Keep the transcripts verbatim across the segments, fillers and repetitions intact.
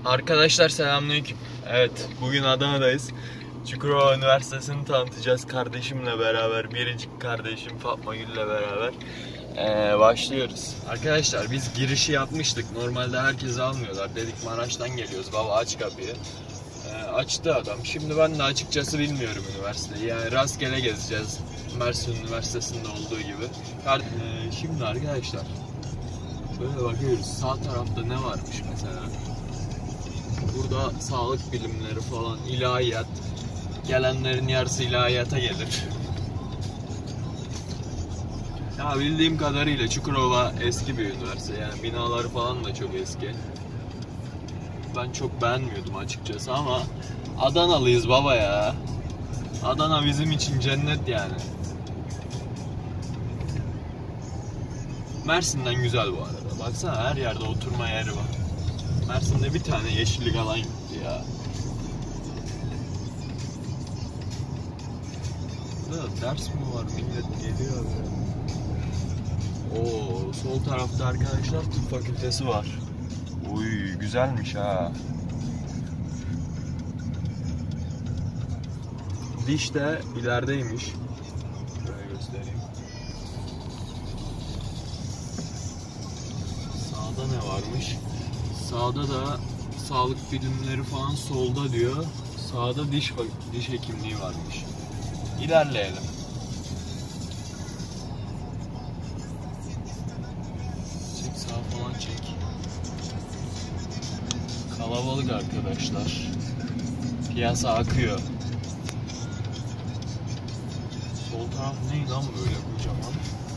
Arkadaşlar selamünaleyküm. Evet, bugün Adana'dayız. Çukurova Üniversitesi'ni tanıtacağız kardeşimle beraber, biricik kardeşim Fatma Gül'le beraber. Ee, başlıyoruz. Arkadaşlar biz girişi yapmıştık. Normalde herkesi almıyorlar. Dedik Maraş'tan geliyoruz. Baba aç kapıyı. Ee, açtı adam. Şimdi ben de açıkçası bilmiyorum üniversiteyi. Yani rastgele gezeceğiz. Mersin Üniversitesi'nde olduğu gibi. Ee, şimdi arkadaşlar şöyle bakıyoruz. Sağ tarafta ne varmış mesela? Burada sağlık bilimleri falan, ilahiyat. Gelenlerin yarısı ilahiyata gelir. Ya bildiğim kadarıyla Çukurova eski bir üniversite. Yani binaları falan da çok eski. Ben çok beğenmiyordum açıkçası ama Adanalıyız baba ya. Adana bizim için cennet yani. Mersin'den güzel bu arada. Baksana her yerde oturma yeri var. Mersin'de bir tane yeşillik alan yoktu ya. Burada ders mi var? Millet geliyor abi. Oo, sol tarafta arkadaşlar tıp fakültesi var. Uy, güzelmiş ha. Diş de ilerideymiş. Şöyle göstereyim. Sağda ne varmış? Sağda da sağlık bilimleri falan solda diyor. Sağda diş diş hekimliği varmış. İlerleyelim. Çek sağa falan çek. Kalabalık arkadaşlar. Piyasa akıyor. Sol taraf ne lan böyle kocaman?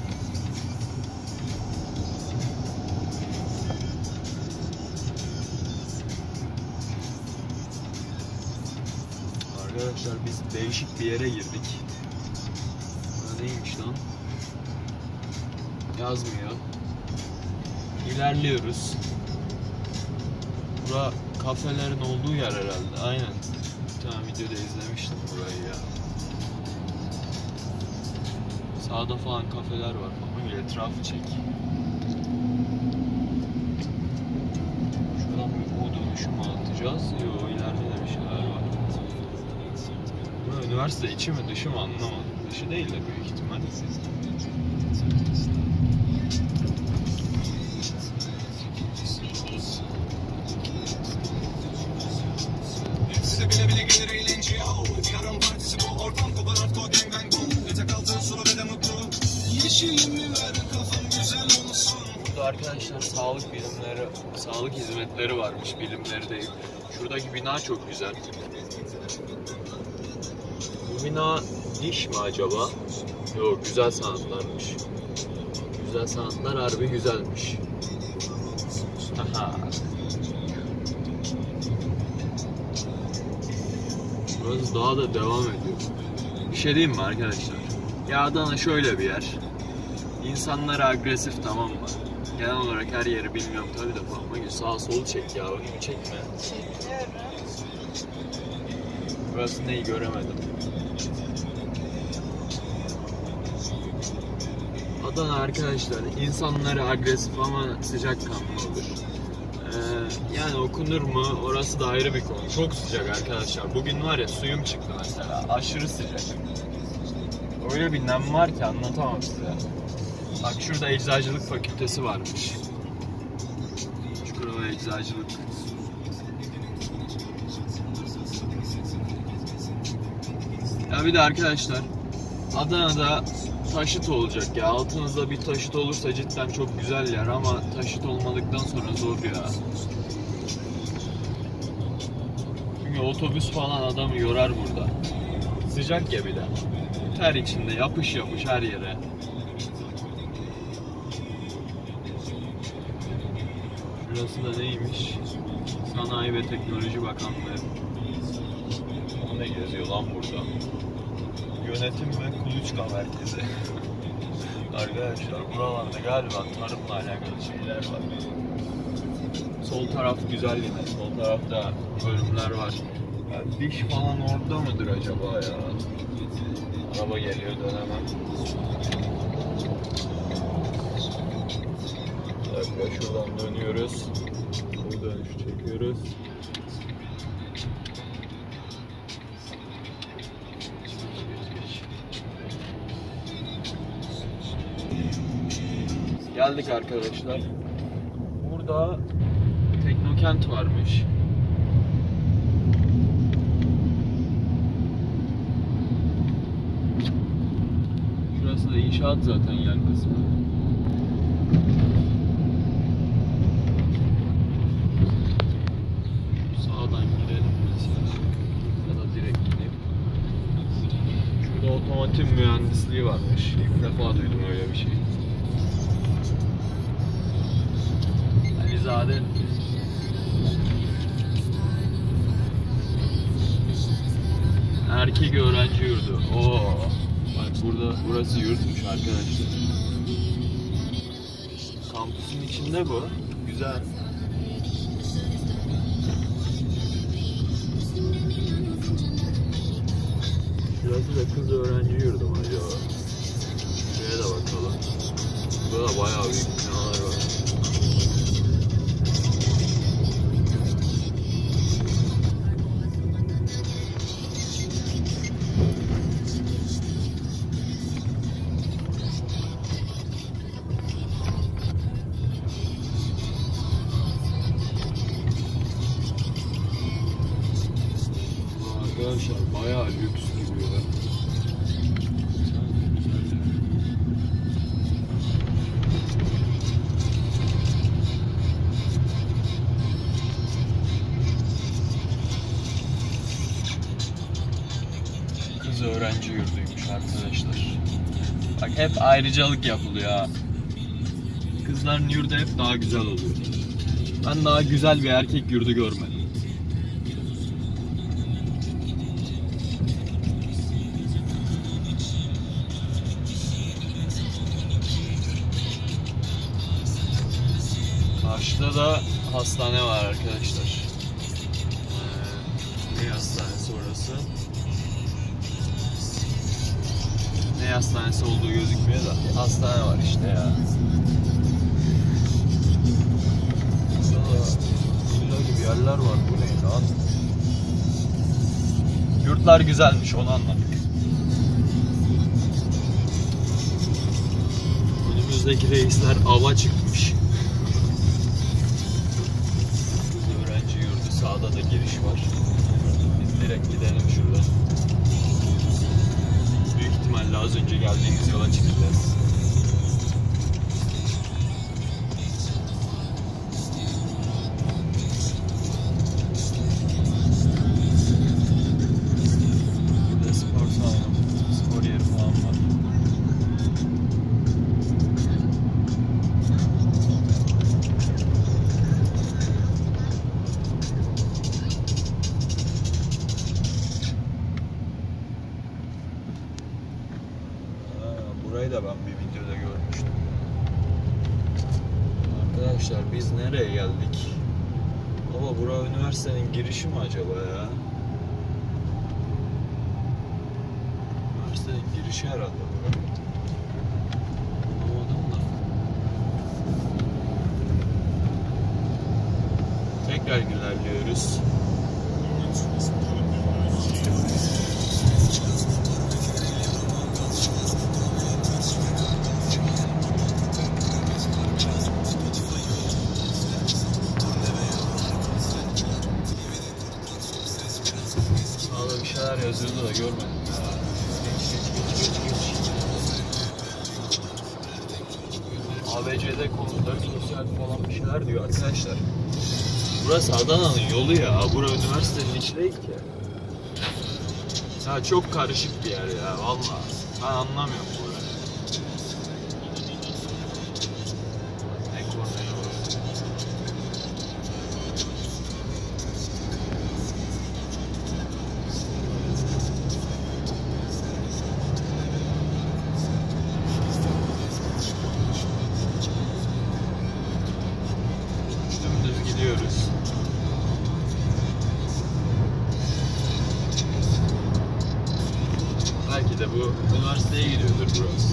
Arkadaşlar biz değişik bir yere girdik. Burada neymiş lan? Yazmıyor. İlerliyoruz. Bura kafelerin olduğu yer herhalde. Aynen. Bir tane videoda izlemiştim burayı ya. Sağda falan kafeler var. Ama etrafı çek. Şuradan bir U dönüşü mü atacağız? Yok, ileride de bir şeyler var. Bu üniversite içi mi dışı mı anlamadım. Dışı değil de büyük ihtimal. Bile bile gelir eğlence yahu. Yarın partisi bu ortam kopar artık o gang bang boom. Yatak altın sulu ve de mutlu. Yeşilimi ver kafam güzel olsun. Burada arkadaşlar sağlık bilimleri, sağlık hizmetleri varmış, bilimleri değil. Şuradaki bina çok güzel. Bu bina diş mi acaba? Yok, güzel sanatlarmış. Güzel sanatlar harbi güzelmiş. Aha. Burası daha da devam ediyor. Bir şey diyeyim mi arkadaşlar? Ya Adana şöyle bir yer. İnsanlar agresif, tamam mı? Genel olarak her yeri bilmiyorum tabii de Fatma sağa solu çek ya, bakayım çekme. Çekiyorum. Burası neyi göremedim. Adana arkadaşlar insanları agresif ama sıcakkanlı olur. Ee, yani okunur mu orası da ayrı bir konu. Çok sıcak arkadaşlar. Bugün var ya suyum çıktı mesela. Aşırı sıcak. Öyle bir nem var ki anlatamam size. Bak şurada eczacılık fakültesi varmış. Çukurova eczacılık. Ya bir de arkadaşlar Adana'da taşıt olacak ya. Altınızda bir taşıt olursa cidden çok güzel yer ama taşıt olmadıktan sonra zor ya. Çünkü otobüs falan adamı yorar burada. Sıcak ya bir de. Ter içinde yapış yapış her yere. Burası da neymiş? Sanayi ve Teknoloji Bakanlığı. O ne geziyor lan burada? Yönetim ve Kuluçka Merkezi. Arkadaşlar buralarda galiba tarımla alakalı şeyler var. Sol taraf güzel yine. Sol tarafta bölümler var. Yani diş falan orada mıdır acaba ya? Araba geliyor, dönemem. Bir dakika şuradan dönüyoruz. dönüş çekiyoruz. Geldik arkadaşlar. Burada Teknokent varmış. Şurası da inşaat zaten yan kısmı. Sağdan girelim mesela. Ya da direkt gideyim. Şurada otomotiv mühendisliği varmış. İlk defa duydum öyle bir şey. Alizade. Erkek öğrenci yurdu. Oo. Bak burada, burası yurtmuş arkadaşlar. Kampüsün içinde bu. Güzel. Şurası da kız öğrenci yurdu mu acaba? Şuraya da bakalım. Burada da bayağı büyük binalar var. Arkadaşlar bayağı lüks gibi ya. Kız öğrenci yurduymuş arkadaşlar. Bak hep ayrıcalık yapılıyor ha. Kızların yurdu hep daha güzel oluyor. Ben daha güzel bir erkek yurdu görmedim. Karşıda da hastane var arkadaşlar. Ee, ne hastanesi orası? Ne hastanesi olduğu gözükmüyor da hastane var işte ya. Burada villa gibi yerler var. Bu ne lan? Yurtlar güzelmiş, onu anladık. Önümüzdeki reisler ava çıkmış. Sağda da giriş var. Biz direkt gidelim şuradan. Büyük ihtimalle az önce geldiğimiz yola çıkacağız. Burada spor salonu, spor yeri falan var. Burayı da ben bir videoda görmüştüm. Arkadaşlar biz nereye geldik? Baba bura üniversitenin girişi mi acaba ya? Üniversitenin girişi herhalde bura. Anlamadım da. Tekrar ilerliyoruz. Sağda bir şeyler yazıyordu da görmedim ya. Geç geç geç geç geç. A B C'de konuda sosyal falan bir şeyler diyor arkadaşlar. Burası Adana'nın yolu ya. Bura üniversitenin içi değil ki. Ya çok karışık bir yer ya vallahi. Ben anlamıyorum burayı. Ne kornaya burası. Dümdüz gidiyoruz. Belki de bu üniversiteye gidiyordur burası.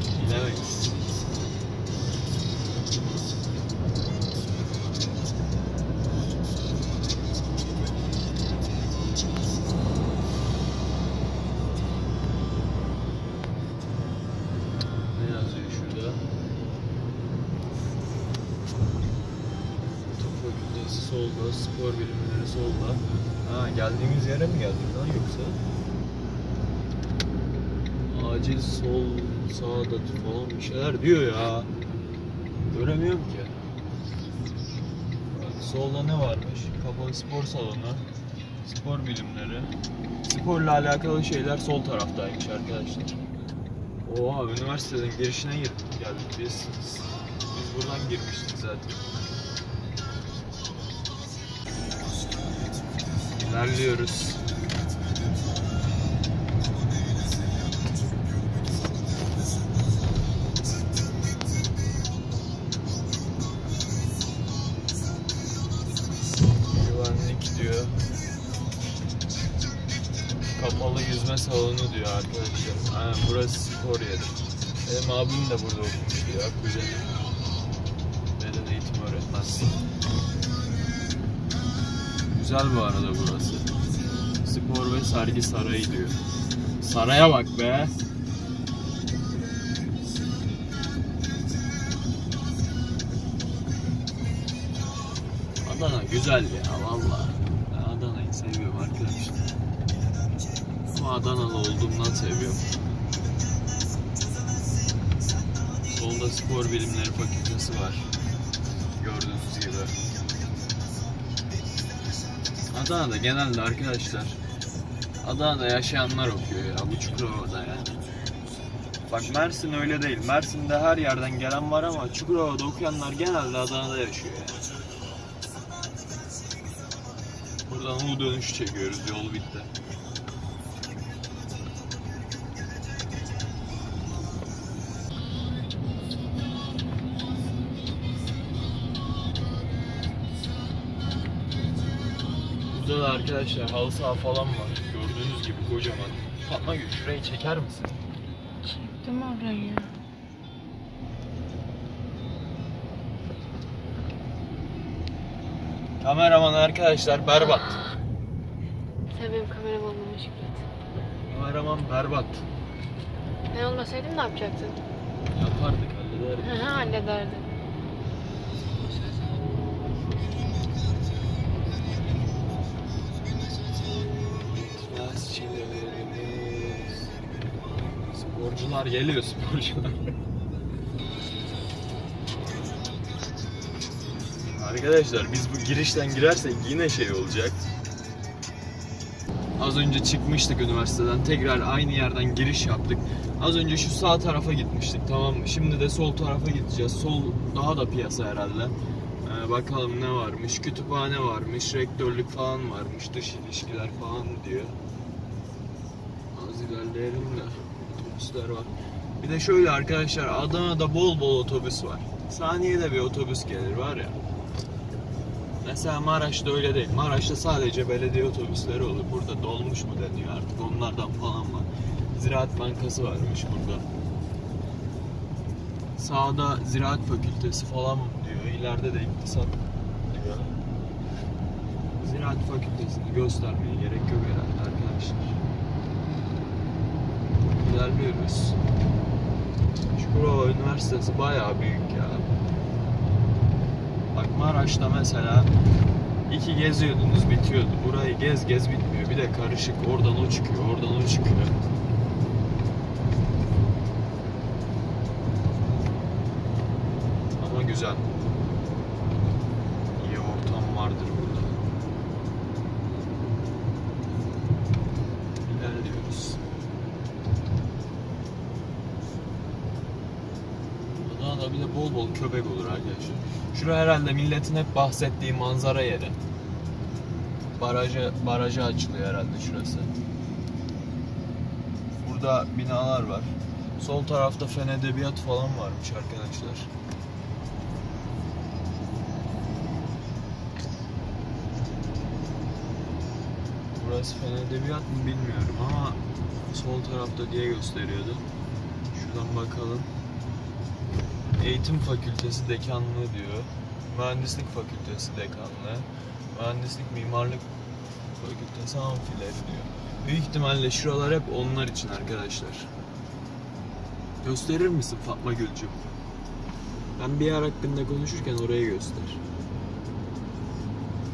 Bilemeyiz. solda, spor bilimleri solda. Ha, geldiğimiz yere mi geldik lan yoksa? Acil sol, sağda falan bir şeyler diyor ya. Göremiyorum ki. Solda ne varmış? Kapalı spor salonu, spor bilimleri. Sporla alakalı şeyler sol taraftaymış arkadaşlar. Oha, üniversitenin girişine girdik, geldik biz. Biz buradan girmiştik zaten. İlerliyoruz. Güvenlik diyor. Kapalı yüzme salonu diyor arkadaşlar. Aynen, burası spor yeri. Benim abim de burada okumuştu ya, kuzenim. Beden eğitimi öğretmensi. Güzel bu arada burası. Spor ve sergi sarayı diyor. Saraya bak be. Adana güzel ya vallahi. Ben Adana'yı seviyorum arkadaşlar. Ama Adanalı olduğumdan seviyorum. Solda spor bilimleri fakültesi var. Gördüğünüz gibi. Adana'da genelde arkadaşlar, Adana'da yaşayanlar okuyor ya, bu Çukurova'da yani. Bak Mersin öyle değil. Mersin'de her yerden gelen var ama Çukurova'da okuyanlar genelde Adana'da yaşıyor yani. Buradan U dönüşü çekiyoruz, yol bitti. Burada da arkadaşlar halı saha falan var. Gördüğünüz gibi kocaman. Fatma Gül, şurayı çeker misin? Çektim orayı. Kameraman arkadaşlar berbat. Sen benim kameram olmama şükret. Kameraman berbat. Ben olmasaydım ne yapacaktın? Yapardık, hallederdik. Hı hı, hallederdim. Sporcular geliyor, sporcular. Arkadaşlar biz bu girişten girersek yine şey olacak. Az önce çıkmıştık üniversiteden, tekrar aynı yerden giriş yaptık. Az önce şu sağ tarafa gitmiştik, tamam mı? Şimdi de sol tarafa gideceğiz. Sol daha da piyasa herhalde. Ee, bakalım ne varmış? Kütüphane varmış, rektörlük falan varmış, dış ilişkiler falan diyor. Az ilerleyelim de otobüsler var. Bir de şöyle arkadaşlar, Adana'da bol bol otobüs var. Saniyede bir otobüs gelir var ya. Mesela Maraş'ta öyle değil. Maraş'ta sadece belediye otobüsleri olur. Burada dolmuş mu deniyor artık, onlardan falan var. Ziraat Bankası varmış burada. Sağda Ziraat Fakültesi falan diyor. İleride de iktisat diyor. Ziraat Fakültesini göstermeye gerek yok herhalde arkadaşlar. İlerliyoruz. Çukurova Üniversitesi bayağı büyük ya. Bak Maraş'ta mesela iki geziyordunuz, bitiyordu. Burayı gez gez bitmiyor. Bir de karışık. Oradan o çıkıyor, oradan o çıkıyor. Ama güzel. İyi ortam vardır burada. İlerliyoruz. Adana'da bir de bol bol köpek olur arkadaşlar. Şurası herhalde milletin hep bahsettiği manzara yeri. Baraja, baraja açılıyor herhalde şurası. Burada binalar var. Sol tarafta fen edebiyat falan varmış arkadaşlar. Burası fen edebiyat mı bilmiyorum ama sol tarafta diye gösteriyordu. Şuradan bakalım. Eğitim Fakültesi Dekanlığı diyor. Mühendislik Fakültesi Dekanlığı. Mühendislik Mimarlık Fakültesi Amfileri diyor. Büyük ihtimalle şuralar hep onlar için arkadaşlar. Gösterir misin Fatma Gülcüm? Ben bir yer hakkında konuşurken oraya göster.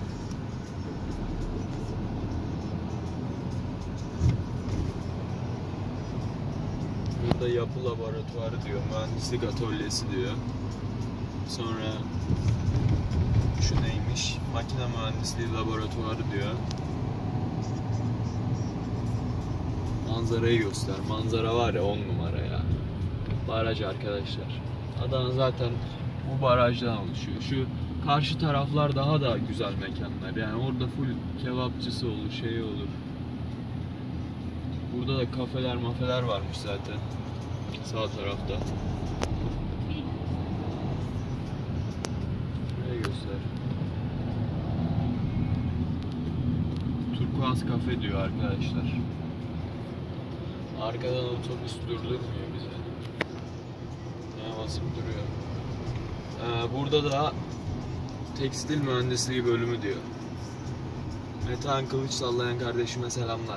Burada yapı laboratuvarı diyor, mühendislik atölyesi diyor. Sonra şu neymiş? Makine mühendisliği laboratuvarı diyor. Manzarayı göster. Manzara var ya on numara ya. Baraj arkadaşlar. Adana zaten bu barajdan oluşuyor. Şu karşı taraflar daha da güzel mekanlar. Yani orada full kebapçısı olur, şey olur. Burada da kafeler mafeler varmış zaten. Sağ tarafta. Şuraya göster. Turkuaz kafe diyor arkadaşlar. Arkadan otobüs durdurmuyor bizi. Ya basıp duruyor. Ee, burada da tekstil mühendisliği bölümü diyor. Metehan kılıç sallayan kardeşime selamlar.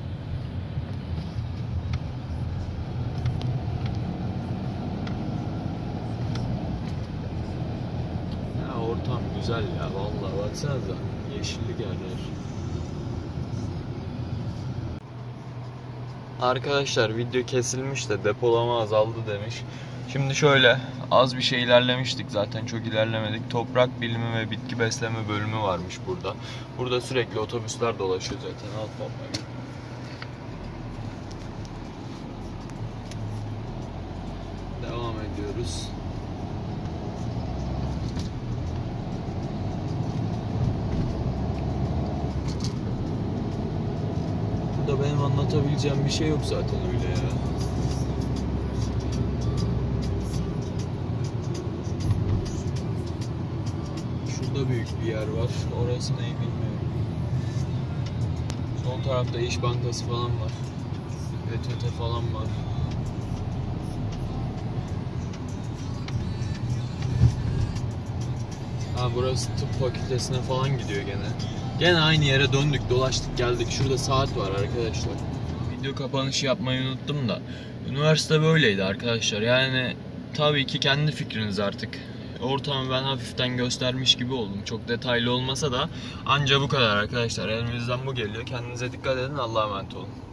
Ya ortam güzel ya vallahi baksanıza. Yeşillik yerler. Arkadaşlar video kesilmiş de depolama azaldı demiş. Şimdi şöyle az bir şey ilerlemiştik zaten, çok ilerlemedik. Toprak bilimi ve bitki besleme bölümü varmış burada. Burada sürekli otobüsler dolaşıyor zaten. Alt patlar. Devam ediyoruz. Burada benim anlatabileceğim bir şey yok zaten öyle ya. Şurada büyük bir yer var. Orası ne bilmiyorum. Sol tarafta İş Bankası falan var. P T T falan var. Ha burası tıp fakültesine falan gidiyor gene. Gene aynı yere döndük, dolaştık, geldik. Şurada saat var arkadaşlar. Video kapanışı yapmayı unuttum da. Üniversite böyleydi arkadaşlar. Yani tabii ki kendi fikriniz artık. Ortamı ben hafiften göstermiş gibi oldum. Çok detaylı olmasa da anca bu kadar arkadaşlar. Elimizden bu geliyor. Kendinize dikkat edin. Allah'a emanet olun.